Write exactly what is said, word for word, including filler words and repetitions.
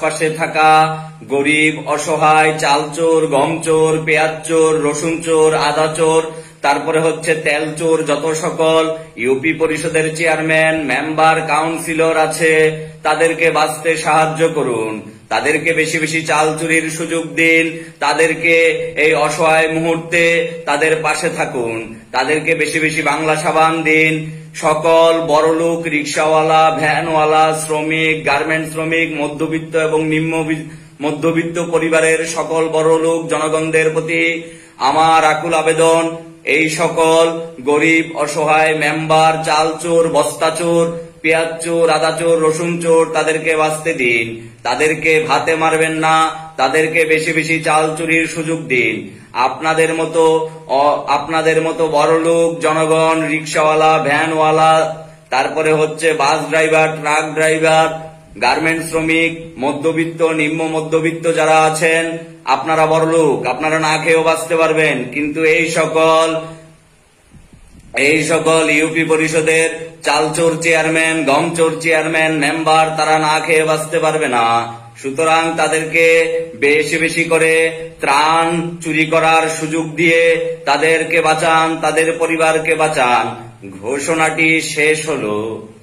আশপাশে থাকা গরিব, অসহায়, চাল চোর, গম চোর, পেঁয়াজ চোর, রসুন চোর, আদা চোর, তারপরে হচ্ছে তেল চোর, যত সকল ইউপি পরিষদের চেয়ারম্যান, মেম্বার, কাউন্সিলর আছে তাদেরকে বাঁচতে সাহায্য করুন। তাদেরকে বেশি বেশি চাল চুরির সুযোগ দিন। তাদেরকে এই অসহায় মুহূর্তে তাদের পাশে থাকুন। তাদেরকে বেশি বেশি বাংলা সাবান দিন। সকল বড়লোক, রিক্সাওয়ালা, ভ্যানওয়ালা, শ্রমিক, গার্মেন্ট শ্রমিক, মধ্যবিত্ত এবং নিম্ন মধ্যবিত্ত পরিবারের সকল বড়লোক জনগণদের প্রতি আমার আকুল আবেদন, এই সকল গরিব, অসহায় মেম্বার, চাল চোর, বস্তা চোর, পেঁয়াজ চোর, আদা চোর, রসুন চোর, তাদেরকে বাঁচতে দিন। তাদেরকে ভাতে মারবেন না। তাদেরকে বেশি বেশি চাল চুরির সুযোগ দিন। আপনাদের মতো আপনাদের মতো বড়লোক জনগণ, রিক্সাওয়ালা, ভ্যানওয়ালা, তারপরে হচ্ছে bus driver, truck driver, garment শ্রমিক, মধ্যবিত্ত, নিম্ন মধ্যবিত্ত যারা আছেন, আপনারা বড়লোক, আপনারা না খেয়েও বাঁচতে পারবেন, কিন্তু এই সকল এই সকল ইউপি পরিষদের চালচোর চেয়ারম্যান, গমচোর চেয়ারম্যান, মেম্বার, তারা না খেয়ে বাঁচতে পারবে না। সুতরাং তাদেরকে বেশি বেশি করে ত্রাণ চুরি করার সুযোগ দিয়ে তাদেরকে বাঁচান, তাদের পরিবারকে বাঁচান। ঘোষণাটি শেষ হলো।